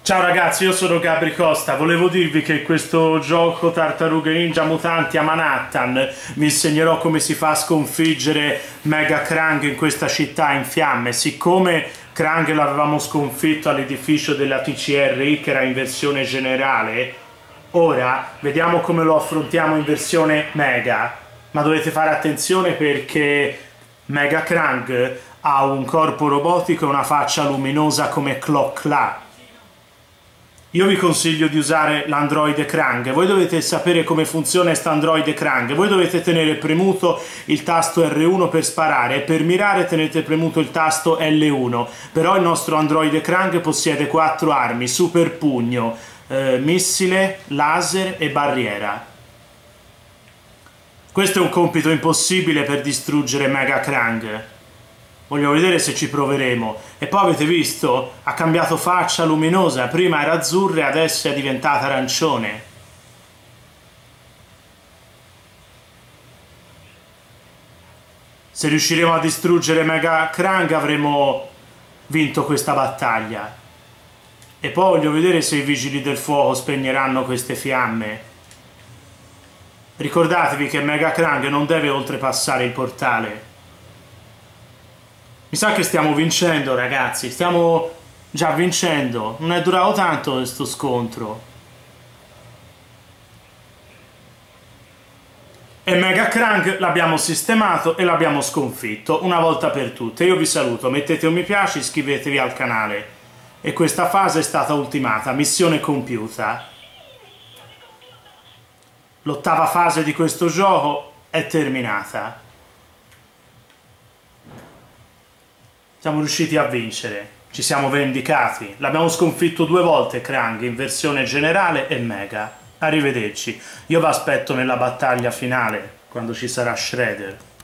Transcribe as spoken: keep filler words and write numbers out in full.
Ciao ragazzi, io sono Gabri Costa, volevo dirvi che questo gioco Tartarughe Ninja Mutanti a Manhattan vi insegnerò come si fa a sconfiggere Mega Krang in questa città in fiamme. Siccome Krang l'avevamo sconfitto all'edificio della T C R I che era in versione generale, ora vediamo come lo affrontiamo in versione Mega, ma dovete fare attenzione perché Mega Krang ha un corpo robotico e una faccia luminosa come Clock-La. Io vi consiglio di usare l'androide Krang. Voi dovete sapere come funziona questo androide Krang. Voi dovete tenere premuto il tasto R uno per sparare e per mirare tenete premuto il tasto L uno. Però il nostro androide Krang possiede quattro armi: super pugno, eh, missile, laser e barriera. Questo è un compito impossibile per distruggere Mega Krang. Voglio vedere se ci proveremo. E poi avete visto? Ha cambiato faccia luminosa. Prima era azzurra e adesso è diventata arancione. Se riusciremo a distruggere Mega Krang avremo vinto questa battaglia. E poi voglio vedere se i vigili del fuoco spegneranno queste fiamme. Ricordatevi che Mega Krang non deve oltrepassare il portale. Mi sa che stiamo vincendo, ragazzi, stiamo già vincendo. Non è durato tanto questo scontro. E Mega Krang l'abbiamo sistemato e l'abbiamo sconfitto una volta per tutte. Io vi saluto, mettete un mi piace, iscrivetevi al canale. E questa fase è stata ultimata, missione compiuta. L'ottava fase di questo gioco è terminata. Siamo riusciti a vincere, ci siamo vendicati, l'abbiamo sconfitto due volte Krang in versione generale e Mega. Arrivederci, io vi aspetto nella battaglia finale, quando ci sarà Shredder.